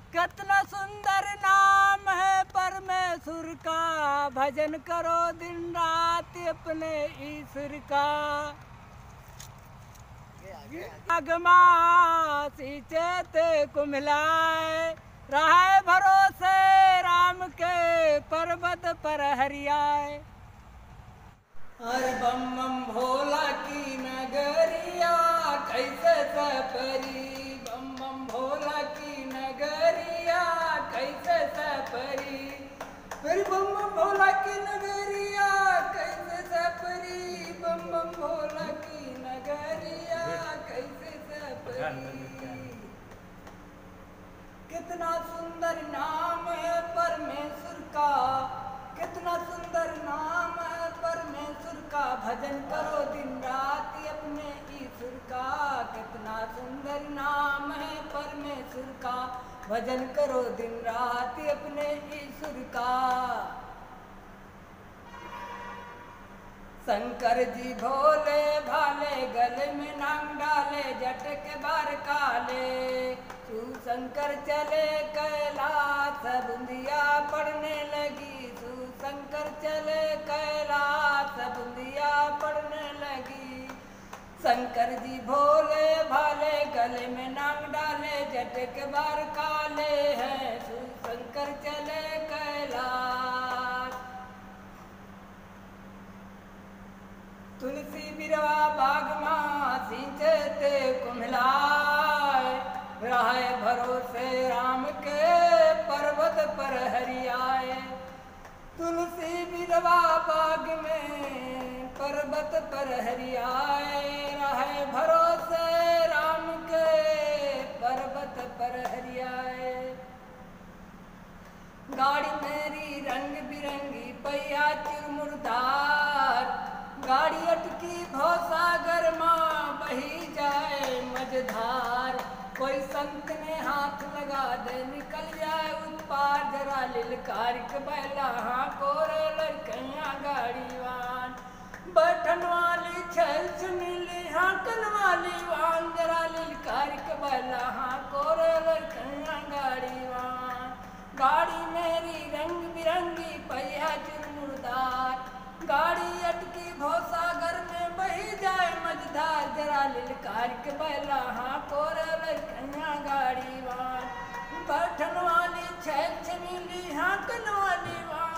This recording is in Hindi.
कितना सुंदर नाम है परमेश्वर का, भजन करो दिन रात अपने ईश्वर का। अगमासी चेते को मिलाए, रहे भरोसे राम के पर्वत पर हरियाए। अरे बम बम भोला की नगरिया कैसे सफरी, बम बम भोला की नगरिया कैसे सफरी। फिर बम बम भोला की नगरिया कैसे सफरी, बम बम भोला की नगरिया कैसे सफरी। कितना सुंदर नाम है परमेश्वर का, कितना सुंदर नाम है परमेश्वर का, भजन करो दिन रात अपने ईश्वर का। कितना सुंदर नाम है परमेश्वर का, भजन करो दिन रात अपने ईश्वर का। शंकर जी भोले भाले, गले में नांग डाले, जट के बार काले। तू शंकर चले कैलाश, बुंदिया पड़ने लगी। शंकर चले कैलाश, बुंदिया पड़ने लगी। शंकर जी भोले भाले, गले में नांग डाले, जट के बार काले हैं। शंकर चले कैलाश। तुलसी बिरवा बाग माँ सिंचते कुम्हलाए, रहे भरोसे राम के पर्वत पर हरियाए। तुलसी बिरवा बाग में पर्वत पर हरियाए, रहे भरोसे राम के पर्वत पर हरियाए। गाड़ी मेरी रंग बिरंगी पहिया चिरमुरदार, गाड़ी अटकी भवसागर माँ बही जाए मझधार। कोई संत ने हाथ लगा दे निकल जाए उस पार, जरा लिलकार के बैला हाँ कोरे लड़कैया गाड़ीवान। बैठन वाली छैल सुनीली हाँकन वाली वान, जरा लिलकार के बैला हाँ कोरे लड़कैया गाड़ीवान। गाड़ी मेरी रंग बिरंगी पहिया चिरमुरदार, गाड़ी अटकी भवसागर में बही जाए मझधार। जरा लिलकार के बैला हाँ कोरे लड़कैया गाड़ीवान। बैठन वाली छैल छनीली हाँकन वाली वान,